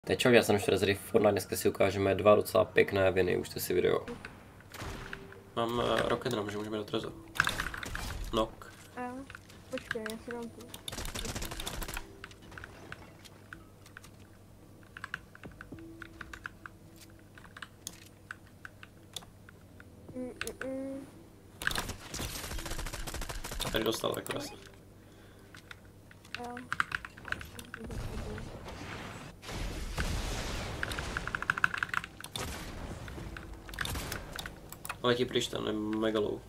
Čau, já jsem Šrezery Fortnite, dneska si ukážeme dva docela pěkné viny, užte si video. Mám rocket drum, že můžeme do trezo. Knock. Počkej, já si dám tu. Tady dostal tak vlastně. Letí pryč, tam je mega low.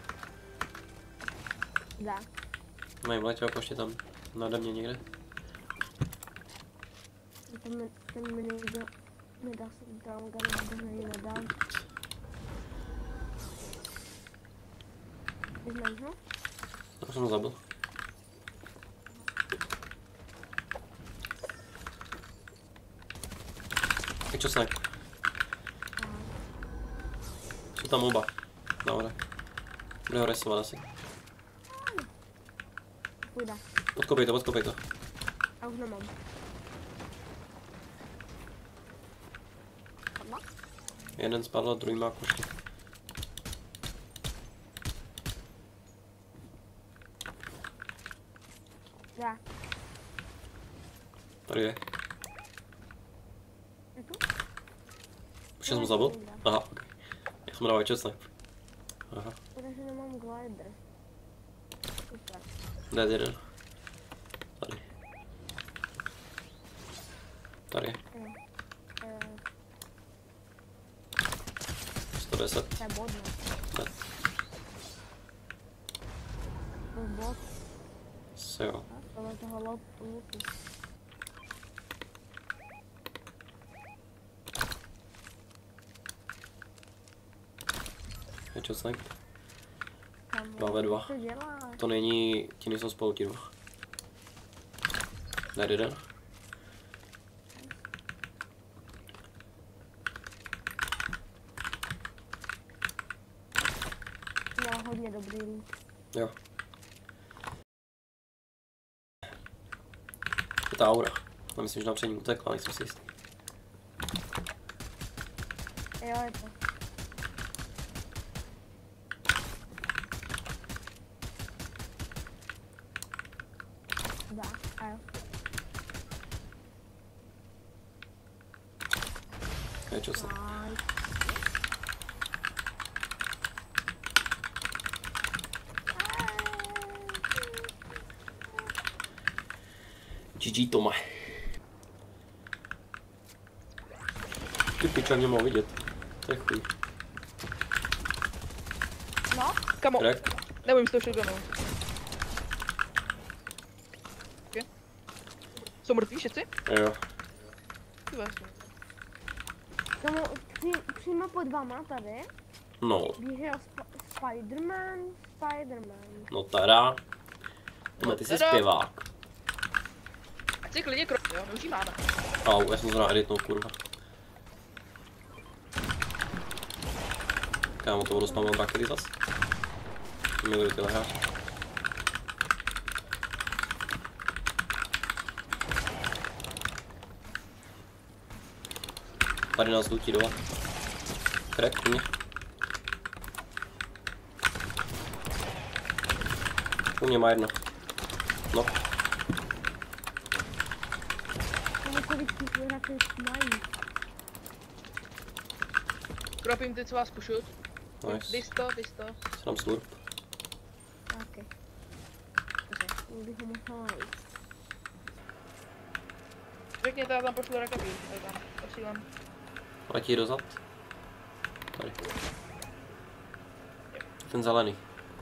Dá. Nevím, letěl poště tam nade mě někde. Ten mi nedá se down gun, protože ji nedám. Vyznaš ho? Tak jsem ho zabil. Jak čo snack? Jsou tam oba. Nahoře. Bude ho resovat asi. Půjde. Podkopej to, podkopej to. A už nemám. Jeden spadl, druhý má košky. Dá. Tady je. Je tu? Už jsem ho zabil? Aha, ok. Já jsem mu dával česnek. Aha. Protože nemám glider. Super. Dead jeden. Tady. Tady. 110. To je bodno. Ne. To je bod. Se jo. Tohle toho luku. Je česnek. Kam? 2 ve 2. Co děláš? To není, ti nejsou spolu ti dva. Dead jeden. Měla hodně dobrý loot. Jo. Je ta aura. Já myslím, že na přední utekla, nejsem si jistý. Jo, je to. Dá, a jo. Je česnek. Nice. GG Toma. Ty piča mě mohl vidět. To je chuj. No, Kamo, Rek. nebojím se to shotgunu. Okay. Jsou mrtví všichni? Jo. Ty vlastně. tomu přímo pod vama tady No. běžel Spiderman. No teda. Tohle ty jsi zpěvák. Ať si klidně krok, jo, my už jí máme. Au, já jsem to na editnou, kurva. Kámo, to budu spamovat dvakrát zas. Miluji tyhle hráče. Tady nás lutí dole. Crack mě. U mě má jedna. No. Kolik těch hráčů mají? Kropím ty, co vás pušut. Nice. Dej to. Jsem slurp. Ok. Bych ho mohl najít. Řekněte, já tam pošlu rakety. Tam, posílám. Letí dozad. Tady. Ten zelený.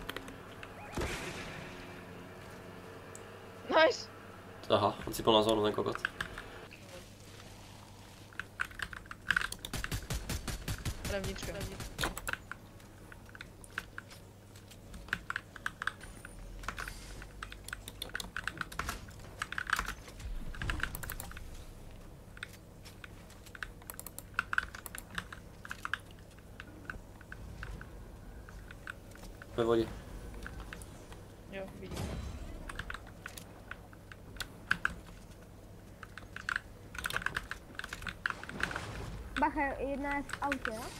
Nice! Aha, on si plná zónu, ten kokot. Jdem vnitřka. Ve vodě. Jo, vidím. Bacha, jedna je v autě, jo?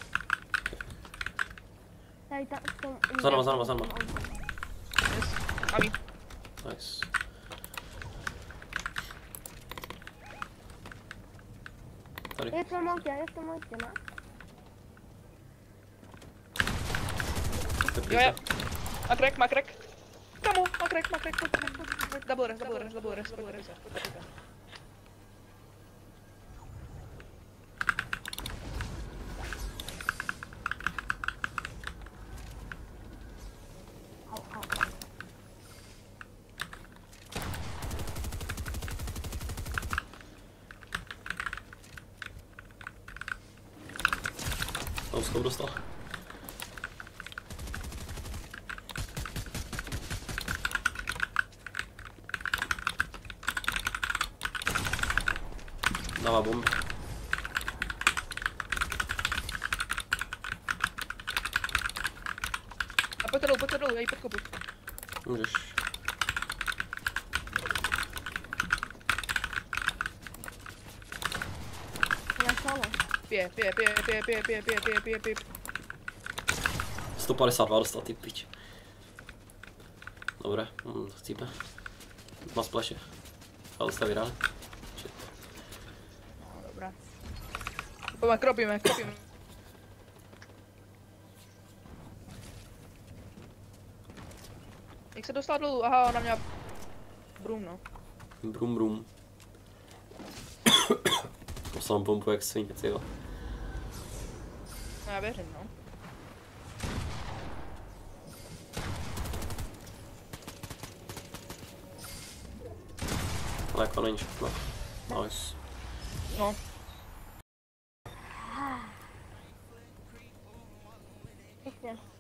Tady ta, v tom... Za náma. Yes. A ví. Nice. Tady. Je v tom autě, ne? Jo. Má crack. Kamu, má crack. Double res. Pojďte. Au. Tam skok dostal. Dává bomb. A pojďte dolů, já ji podkopu. Můžeš. Já solo. Pije. 152 dostal, ty pič. Dobré, chcípne. Má splaše. Ale staví rád. No, dobrá. Pojďme, kropíme. Jak se dostal dolů? Aha, ona měla... Brum, no. Brum. Poslám bombu jak svině, tyjo. No já věřím, no. Ale jako není všechno. Nice. No. Ještě.